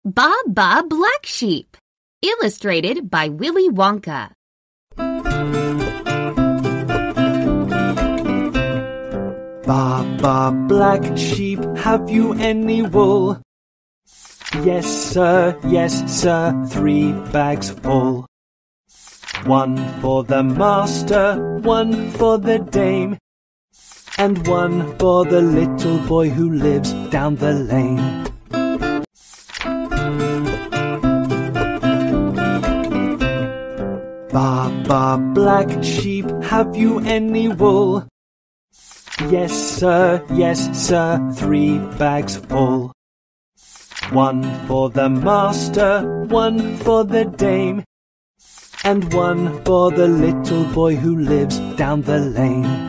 Baa Baa Black Sheep. Illustrated by Willy Wonka. Baa Baa Black Sheep, have you any wool? Yes, sir, 3 bags full. 1 for the master, 1 for the dame, and 1 for the little boy who lives down the lane. Baa Baa Black Sheep, have you any wool? Yes, sir, 3 bags full. 1 for the master, 1 for the dame, and 1 for the little boy who lives down the lane.